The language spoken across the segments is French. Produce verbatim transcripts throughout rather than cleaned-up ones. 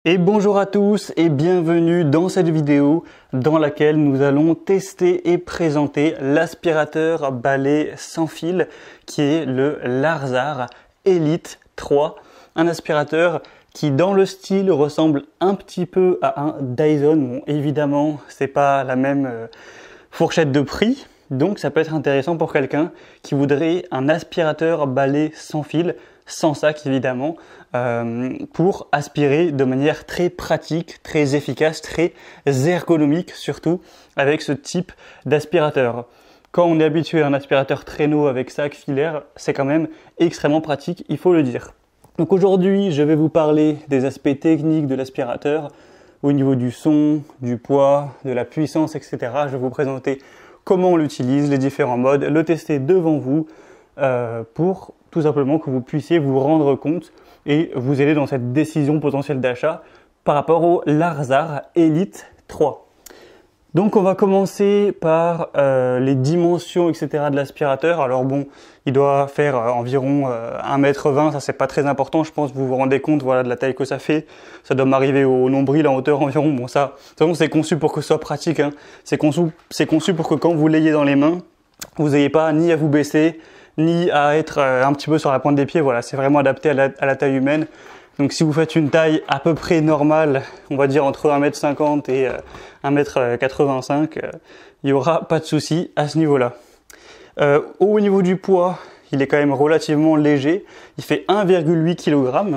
Et bonjour à tous et bienvenue dans cette vidéo dans laquelle nous allons tester et présenter l'aspirateur balai sans fil qui est le Larzar Elite trois. Un aspirateur qui dans le style ressemble un petit peu à un Dyson. Bon, évidemment, c'est pas la même euh, fourchette de prix, donc ça peut être intéressant pour quelqu'un qui voudrait un aspirateur balai sans fil, sans sac évidemment, euh, pour aspirer de manière très pratique, très efficace, très ergonomique surtout avec ce type d'aspirateur. Quand on est habitué à un aspirateur traîneau avec sac filaire, c'est quand même extrêmement pratique, il faut le dire. Donc aujourd'hui, je vais vous parler des aspects techniques de l'aspirateur, au niveau du son, du poids, de la puissance, et cetera. Je vais vous présenter comment on l'utilise, les différents modes, le tester devant vous euh, pour tout simplement que vous puissiez vous rendre compte et vous aider dans cette décision potentielle d'achat par rapport au Larzar Elite trois. Donc on va commencer par euh, les dimensions et cetera de l'aspirateur. Alors bon, il doit faire euh, environ euh, un mètre vingt, ça c'est pas très important, je pense que vous vous rendez compte voilà, de la taille que ça fait. Ça doit m'arriver au nombril en hauteur environ. Bon ça, de toute façon c'est conçu pour que ce soit pratique, hein. C'est conçu, c'est conçu pour que quand vous l'ayez dans les mains, vous n'ayez pas ni à vous baisser, ni à être euh, un petit peu sur la pointe des pieds. Voilà, c'est vraiment adapté à la, à la taille humaine. Donc si vous faites une taille à peu près normale, on va dire entre un mètre cinquante et euh, un mètre quatre-vingt-cinq, euh, il n'y aura pas de souci à ce niveau-là. Euh, au niveau du poids, il est quand même relativement léger. Il fait un virgule huit kilogrammes.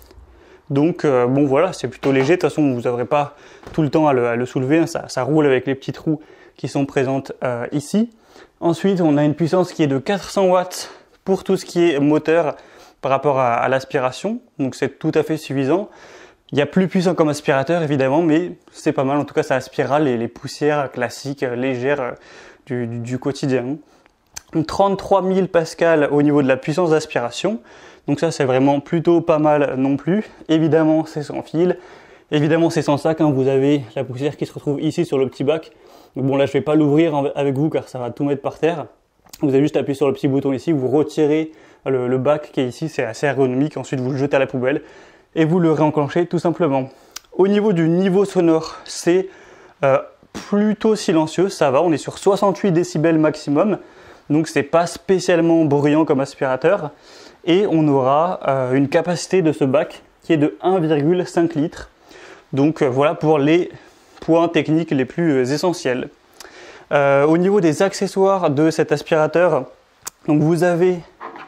Donc euh, bon voilà, c'est plutôt léger. De toute façon, vous n'aurez pas tout le temps à le, à le soulever, hein. ça, ça roule avec les petites roues qui sont présentes euh, ici. Ensuite, on a une puissance qui est de quatre cents watts pour tout ce qui est moteur par rapport à, à l'aspiration, donc c'est tout à fait suffisant. Il y a plus puissant comme aspirateur évidemment, mais c'est pas mal, en tout cas ça aspirera les, les poussières classiques, euh, légères euh, du, du, du quotidien. Donc trente-trois mille pascal au niveau de la puissance d'aspiration, donc ça c'est vraiment plutôt pas mal non plus. Évidemment c'est sans fil, évidemment c'est sans sac, hein. Vous avez la poussière qui se retrouve ici sur le petit bac. Donc bon là je vais pas l'ouvrir avec vous car ça va tout mettre par terre. Vous avez juste appuyé sur le petit bouton ici, vous retirez le, le bac qui est ici, c'est assez ergonomique, ensuite vous le jetez à la poubelle et vous le réenclenchez tout simplement. Au niveau du niveau sonore, c'est euh, plutôt silencieux, ça va, on est sur soixante-huit décibels maximum, donc c'est pas spécialement bruyant comme aspirateur, et on aura euh, une capacité de ce bac qui est de un virgule cinq litres. Donc euh, voilà pour les points techniques les plus euh, essentiels. Euh, au niveau des accessoires de cet aspirateur, donc vous avez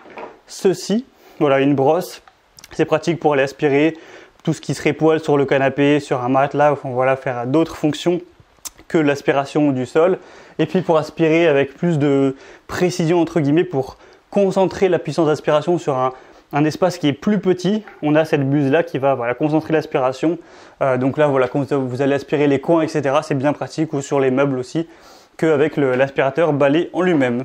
ceci, voilà une brosse, c'est pratique pour aller aspirer tout ce qui serait poil sur le canapé, sur un matelas, enfin, voilà, faire d'autres fonctions que l'aspiration du sol. Et puis pour aspirer avec plus de précision entre guillemets, pour concentrer la puissance d'aspiration sur un, un espace qui est plus petit, on a cette buse là qui va voilà, concentrer l'aspiration. Euh, donc là voilà, quand vous allez aspirer les coins, et cetera, c'est bien pratique, ou sur les meubles aussi, qu'avec l'aspirateur balai en lui-même.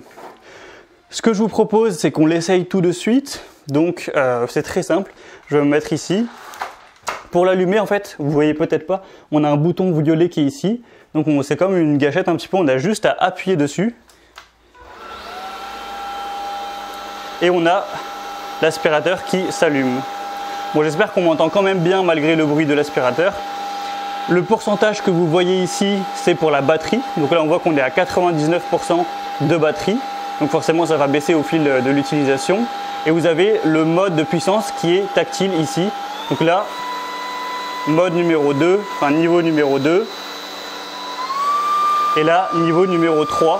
Ce que je vous propose, c'est qu'on l'essaye tout de suite. Donc euh, c'est très simple. Je vais me mettre ici. Pour l'allumer, en fait, vous voyez peut-être pas, on a un bouton violet qui est ici. Donc c'est comme une gâchette un petit peu, on a juste à appuyer dessus. Et on a l'aspirateur qui s'allume. Bon, j'espère qu'on m'entend quand même bien malgré le bruit de l'aspirateur. Le pourcentage que vous voyez ici, c'est pour la batterie. Donc là, on voit qu'on est à quatre-vingt-dix-neuf pour cent de batterie. Donc forcément, ça va baisser au fil de l'utilisation. Et vous avez le mode de puissance qui est tactile ici. Donc là, mode numéro deux, enfin niveau numéro deux. Et là, niveau numéro trois.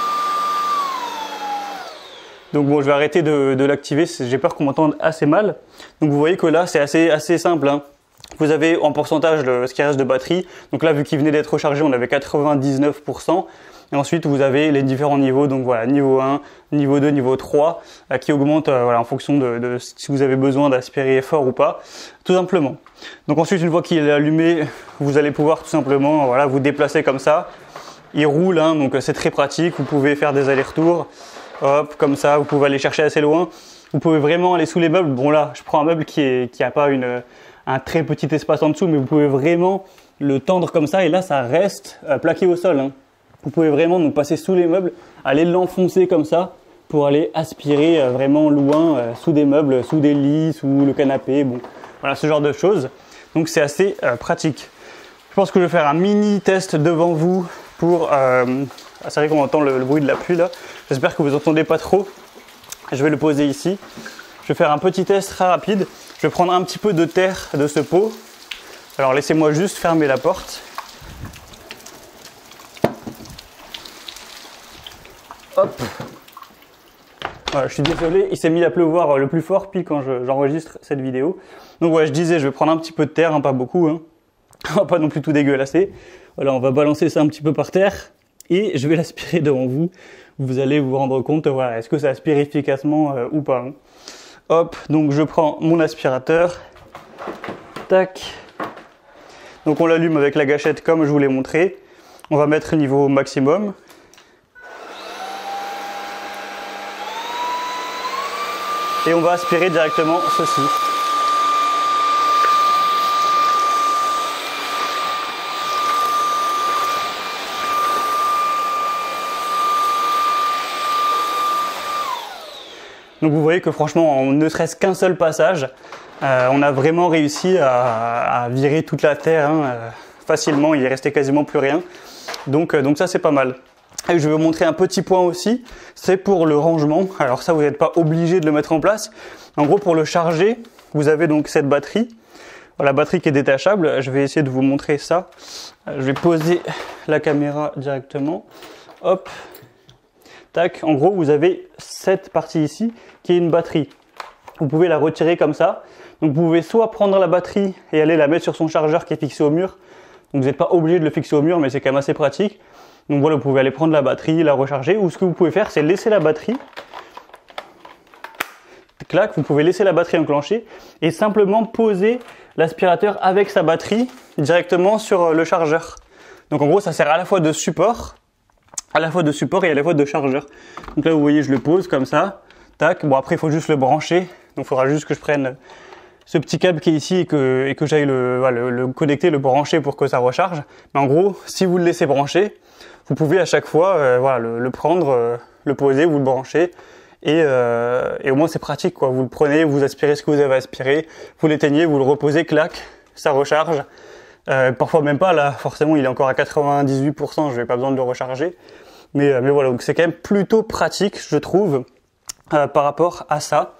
Donc bon, je vais arrêter de, de l'activer, j'ai peur qu'on m'entende assez mal. Donc vous voyez que là, c'est assez, assez simple, hein. Vous avez en pourcentage le, ce qui reste de batterie. Donc là, vu qu'il venait d'être rechargé, on avait quatre-vingt-dix-neuf pour cent. Et ensuite, vous avez les différents niveaux. Donc voilà, niveau un, niveau deux, niveau trois, euh, qui augmentent euh, voilà, en fonction de, de si vous avez besoin d'aspirer fort ou pas, tout simplement. Donc ensuite, une fois qu'il est allumé, vous allez pouvoir tout simplement voilà, vous déplacer comme ça. Il roule, hein, donc c'est très pratique. Vous pouvez faire des allers-retours. Hop, comme ça, vous pouvez aller chercher assez loin. Vous pouvez vraiment aller sous les meubles. Bon là, je prends un meuble qui est, qui a pas une, un très petit espace en dessous, mais vous pouvez vraiment le tendre comme ça et là, ça reste euh, plaqué au sol, hein. Vous pouvez vraiment donc passer sous les meubles, aller l'enfoncer comme ça pour aller aspirer euh, vraiment loin, euh, sous des meubles, sous des lits, sous le canapé, bon, voilà ce genre de choses. Donc c'est assez euh, pratique. Je pense que je vais faire un mini test devant vous pour... Euh, ah, c'est vrai qu'on entend le, le bruit de la pluie là. J'espère que vous entendez pas trop. Je vais le poser ici. Je vais faire un petit test très rapide. Je vais prendre un petit peu de terre de ce pot. Alors laissez-moi juste fermer la porte. Hop. Voilà, je suis désolé, il s'est mis à pleuvoir le plus fort puis quand j'enregistre cette vidéo. Donc ouais, je disais, je vais prendre un petit peu de terre, hein, pas beaucoup. Hein. On va pas non plus tout dégueulasser. Voilà, on va balancer ça un petit peu par terre et je vais l'aspirer devant vous. Vous allez vous rendre compte, voilà, est-ce que ça aspire efficacement euh, ou pas. Hein. Hop, donc je prends mon aspirateur. Tac. Donc on l'allume avec la gâchette comme je vous l'ai montré. On va mettre le niveau maximum. Et on va aspirer directement ceci. Donc vous voyez que franchement, en ne serait-ce qu'un seul passage, euh, on a vraiment réussi à, à virer toute la terre hein, euh, facilement. Il est resté quasiment plus rien. Donc, euh, donc ça c'est pas mal. Et je vais vous montrer un petit point aussi, c'est pour le rangement. Alors ça, vous n'êtes pas obligé de le mettre en place. En gros, pour le charger, vous avez donc cette batterie. La batterie qui est détachable. Je vais essayer de vous montrer ça. Je vais poser la caméra directement. Hop. Tac. En gros, vous avez cette partie ici qui est une batterie. Vous pouvez la retirer comme ça. Donc vous pouvez soit prendre la batterie et aller la mettre sur son chargeur qui est fixé au mur. Donc vous n'êtes pas obligé de le fixer au mur, mais c'est quand même assez pratique. Donc voilà, vous pouvez aller prendre la batterie, la recharger, ou ce que vous pouvez faire, c'est laisser la batterie. Clac, vous pouvez laisser la batterie enclenchée et simplement poser l'aspirateur avec sa batterie directement sur le chargeur. Donc en gros, ça sert à la fois de support, à la fois de support et à la fois de chargeur. Donc là, vous voyez, je le pose comme ça. Tac. Bon, après, il faut juste le brancher. Donc il faudra juste que je prenne ce petit câble qui est ici et que, et que j'aille le, voilà, le, le connecter, le brancher pour que ça recharge. Mais en gros, si vous le laissez brancher, vous pouvez à chaque fois euh, voilà, le, le prendre, euh, le poser, vous le branchez et, euh, et au moins c'est pratique quoi. Vous le prenez, vous aspirez ce que vous avez aspiré, vous l'éteignez, vous le reposez, clac, ça recharge. Euh, parfois même pas, là forcément il est encore à quatre-vingt-dix-huit pour cent, je n'ai pas besoin de le recharger. Mais, euh, mais voilà, donc c'est quand même plutôt pratique je trouve euh, par rapport à ça.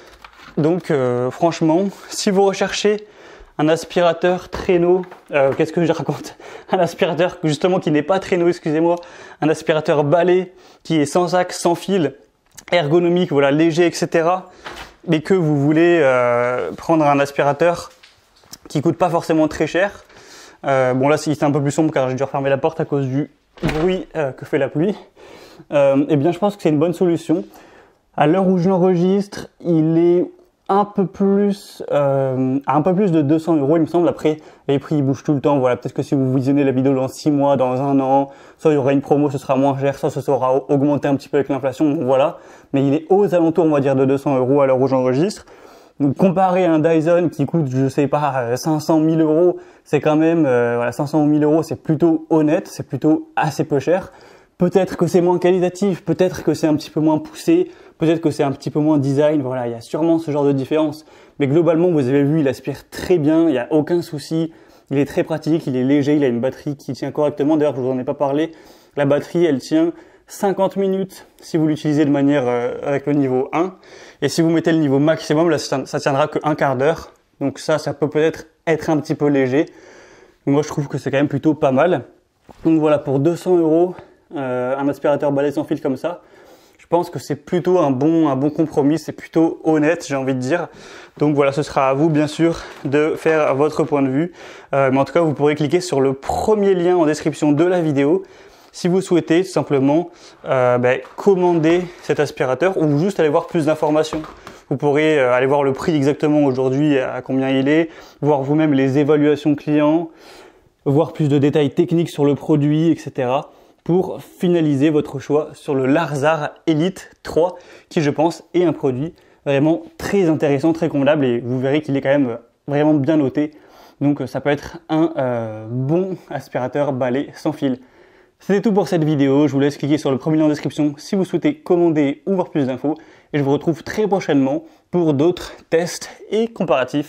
Donc euh, franchement, si vous recherchez un aspirateur traîneau, euh, qu'est-ce que je raconte? Un aspirateur justement qui n'est pas traîneau, excusez-moi, un aspirateur balai qui est sans axe, sans fil, ergonomique, voilà, léger, et cetera. Mais que vous voulez euh, prendre un aspirateur qui coûte pas forcément très cher. Euh, bon là c'est un peu plus sombre car j'ai dû refermer la porte à cause du bruit euh, que fait la pluie. Euh, eh bien je pense que c'est une bonne solution. À l'heure où je l'enregistre, il est un peu plus, euh, un peu plus de deux cents euros, il me semble. Après, les prix ils bougent tout le temps. Voilà, peut-être que si vous visionnez la vidéo dans six mois, dans un an, soit il y aura une promo, ce sera moins cher, soit ce sera augmenté un petit peu avec l'inflation. Donc voilà. Mais il est aux alentours, on va dire, de deux cents euros à l'heure où j'enregistre. Donc comparé à un Dyson qui coûte, je sais pas, cinq cent mille euros, c'est quand même, euh, voilà, cinq cents ou mille euros, c'est plutôt honnête, c'est plutôt assez peu cher. Peut-être que c'est moins qualitatif, peut-être que c'est un petit peu moins poussé, peut-être que c'est un petit peu moins design, voilà, il y a sûrement ce genre de différence. Mais globalement, vous avez vu, il aspire très bien, il n'y a aucun souci, il est très pratique, il est léger, il a une batterie qui tient correctement. D'ailleurs, je vous en ai pas parlé, la batterie, elle tient cinquante minutes si vous l'utilisez de manière euh, avec le niveau un. Et si vous mettez le niveau maximum, là, ça, ça tiendra que un quart d'heure. Donc ça, ça peut peut-être être un petit peu léger. Mais moi, je trouve que c'est quand même plutôt pas mal. Donc voilà, pour deux cents euros, euh, un aspirateur balai sans fil comme ça, je pense que c'est plutôt un bon, un bon compromis, c'est plutôt honnête, j'ai envie de dire. Donc voilà, ce sera à vous, bien sûr, de faire votre point de vue. Euh, mais en tout cas, vous pourrez cliquer sur le premier lien en description de la vidéo si vous souhaitez tout simplement euh, ben, commander cet aspirateur ou juste aller voir plus d'informations. Vous pourrez euh, aller voir le prix exactement aujourd'hui, à combien il est, voir vous-même les évaluations clients, voir plus de détails techniques sur le produit, et cetera pour finaliser votre choix sur le Larzar Elite trois qui, je pense, est un produit vraiment très intéressant, très convenable et vous verrez qu'il est quand même vraiment bien noté. Donc ça peut être un euh, bon aspirateur balai sans fil. C'était tout pour cette vidéo, je vous laisse cliquer sur le premier lien en description si vous souhaitez commander ou voir plus d'infos et je vous retrouve très prochainement pour d'autres tests et comparatifs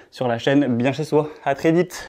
sur la chaîne Bien Chez Soi. À très vite.